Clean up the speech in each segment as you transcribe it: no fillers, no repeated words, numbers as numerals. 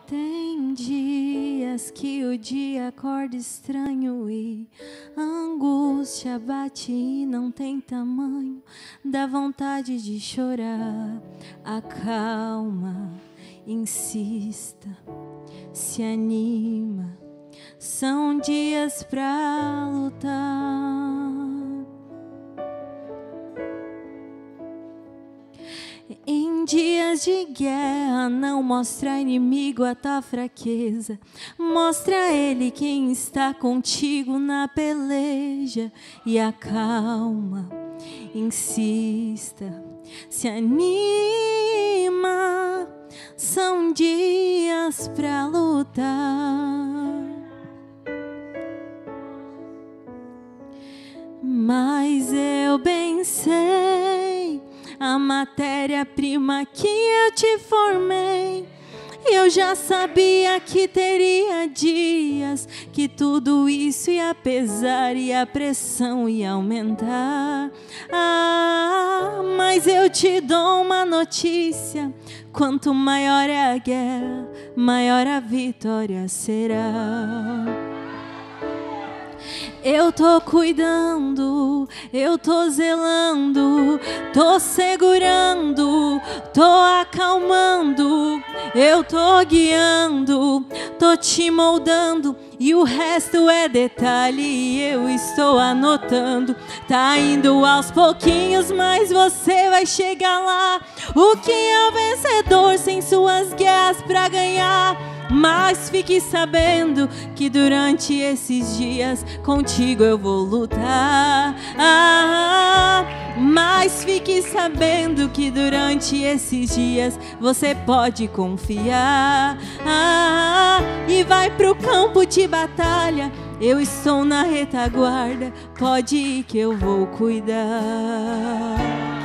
Tem dias que o dia acorda estranho e a angústia bate e não tem tamanho, dá vontade de chorar. Acalma, insista, se anima, são dias pra lutar. Em dias de guerra, não mostra ao inimigo a tua fraqueza. Mostra a ele quem está contigo na peleja. E acalma, insista, se anima. São dias pra lutar. Mas eu bem sei a matéria-prima que eu te formei. Eu já sabia que teria dias que tudo isso ia pesar e a pressão ia aumentar. Mas eu te dou uma notícia: quanto maior é a guerra, maior a vitória será. Eu tô cuidando, eu tô zelando, tô segurando, tô acalmando, eu tô guiando, tô te moldando, e o resto é detalhe e eu estou anotando. Tá indo aos pouquinhos, mas você vai chegar lá. O que é o vencedor sem suas guerras pra ganhar? Mas fique sabendo que durante esses dias contigo eu vou lutar. Mas fique sabendo que durante esses dias você pode confiar. E vai pro campo de batalha, eu estou na retaguarda, pode ir que eu vou cuidar.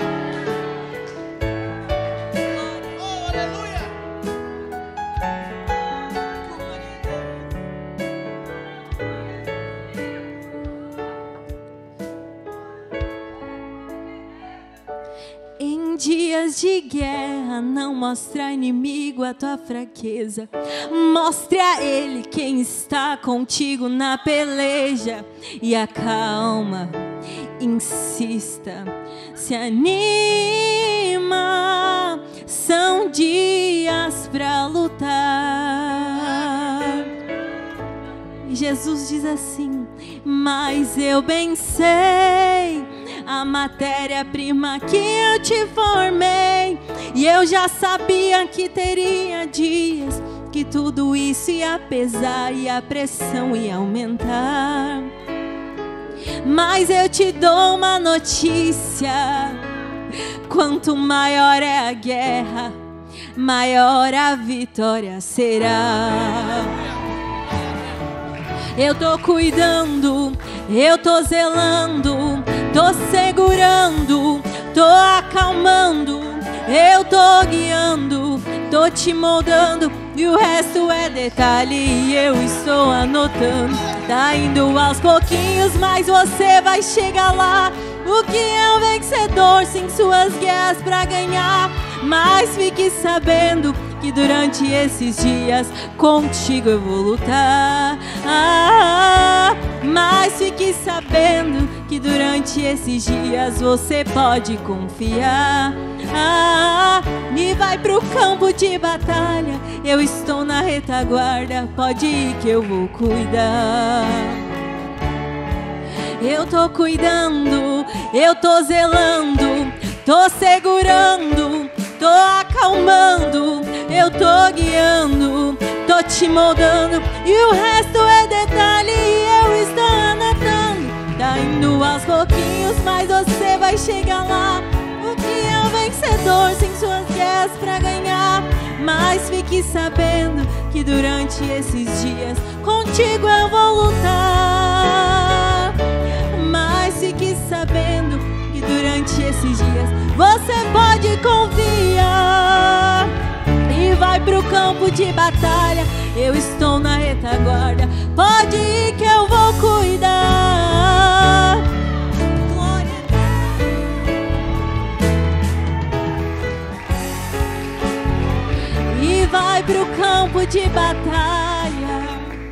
Em dias de guerra, não mostra ao inimigo a tua fraqueza. Mostre a ele quem está contigo na peleja. E acalma, insista, se anima. São dias pra lutar. E Jesus diz assim: mas eu bem sei a matéria-prima que eu te formei. E eu já sabia que teria dias que tudo isso ia pesar e a pressão ia aumentar. Mas eu te dou uma notícia: quanto maior é a guerra, maior a vitória será. Eu tô cuidando, eu tô zelando, tô segurando, tô acalmando, eu tô guiando, tô te moldando, e o resto é detalhe e eu estou anotando. Tá indo aos pouquinhos, mas você vai chegar lá. O que é um vencedor sem suas guerras pra ganhar? Mas fique sabendo que durante esses dias contigo eu vou lutar. Mas fique sabendo que durante esses dias você pode confiar. E vai pro campo de batalha, eu estou na retaguarda, pode ir que eu vou cuidar. Eu tô cuidando, eu tô zelando, tô segurando, tô acalmando, eu tô guiando, tô te moldando, e o resto é detalhe e eu estou anotando. Tá indo aos pouquinhos, mas você vai chegar lá. O que é o vencedor sem suas guerras pra ganhar? Mas fique sabendo que durante esses dias contigo eu vou lutar. Mas fique sabendo que durante esses dias você pode confiar. E vai pro campo de batalha, eu estou na retaguarda, pode ir que eu vou cuidar. Glória a Deus. E vai pro campo de batalha.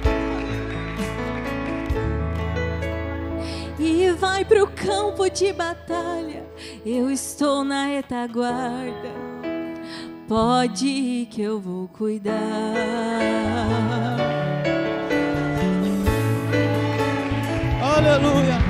E vai pro campo de batalha. Eu estou na retaguarda. Pode ir que eu vou cuidar. Aleluia.